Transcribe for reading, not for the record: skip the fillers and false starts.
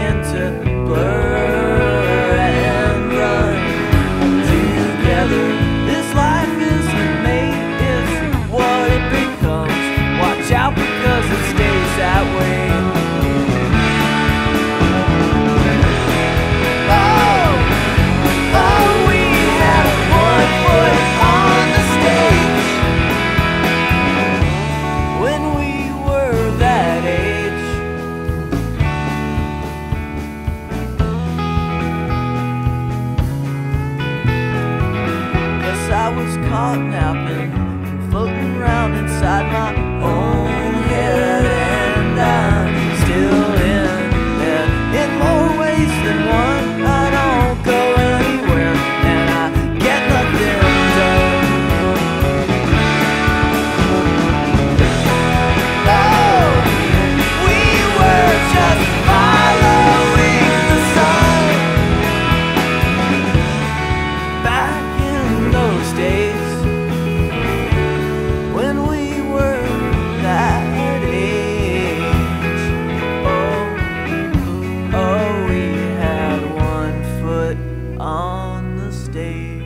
began to blur and run together. This life isn't made, it's what it becomes. Watch out because it stays that way. I was caught napping, floating around inside my own head, and I'm still in bed in more ways than one. I don't go anywhere, and I get nothing done. Oh, we were just following the sun back those days when we were that age. Oh, we had one foot on the stage.